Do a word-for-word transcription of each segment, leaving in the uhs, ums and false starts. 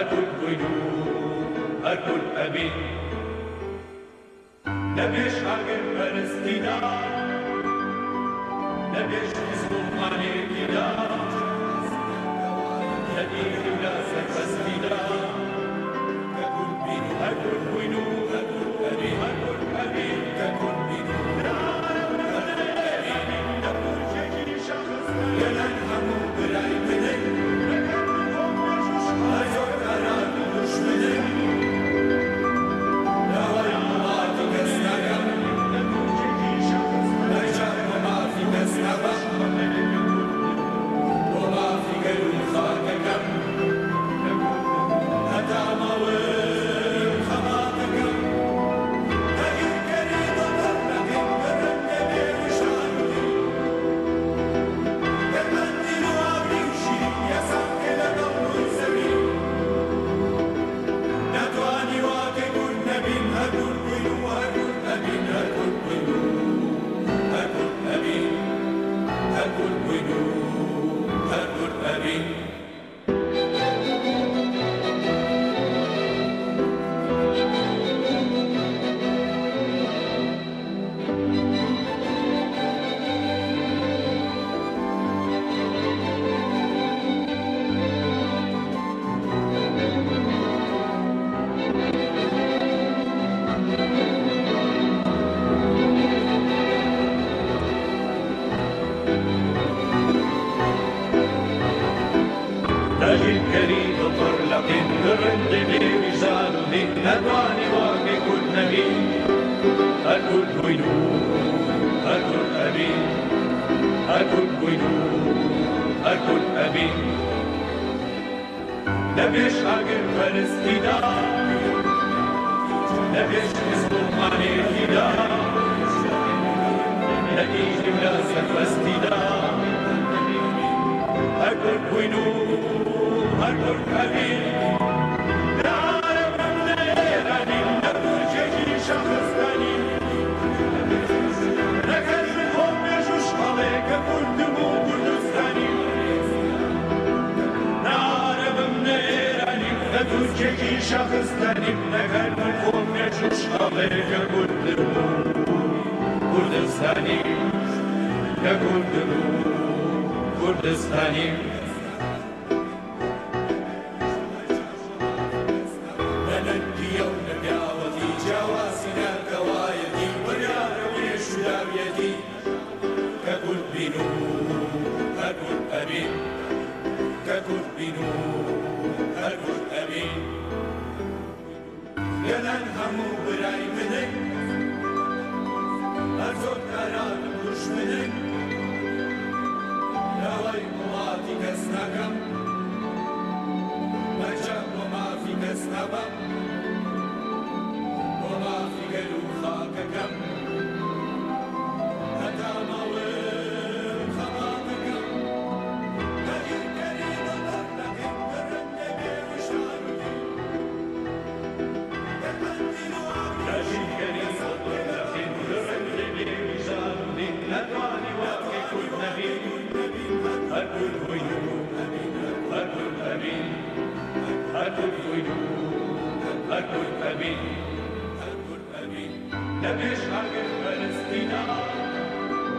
هركل بوینو هرکل ابی نبیش حاکم پرستیدار نبیش مسلمانی دیدار نبیش ولاست فسیدار هرکل بینو هرکل بوینو هرکل ابی هرکل ابی هرکل بینو گلن همو برای منه هزار قرار دشمنه نوای مافی کس نگم نجم و مافی کس نبم و مافی گلون خاکم هتا مویم خماتکم نگیر کرید و ترنگیم برنده بیشانوی گرمندین و آبریشی یسم که لگم زمین نتوانی واقع کن نبین هر کن بینو هر کن نبین هر کن بینو هر کن نبین هر کن بینو هر کن نبین تجد كريم طرلق الرد بوزان الندوان واقع كل نبي الكل بينو الكل أبي الكل بينو الكل أبي نبيش حاكم فلسطينا نبيش مسلمان هدا نجيج ولاست فلسطينا الكل بينو هرکل ابی نعرفم نیرانیم نبوجهی شخصانی نکرد خوب نجوش خاله که کردمو کردستانی نعرفم نیرانیم نبوجهی شخصانی نکرد خوب نجوش خاله که کردمو کردستانی که کردمو کردستانی گلن همو برای منه هزار قرار دشمنه نوای موافی کس نگم نجم و مافی کس نبم و مافی گلو خاککم هتا مویم خماتکم نگیر کرید و ترنگیم برنده بیوشانوی هرکل بوینو هرکل ابی هرکل بوینو هرکل ابی نبیش حاکم فلسطینا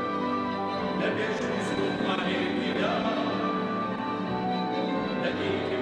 نبیش مسلمانی دیدار نبیش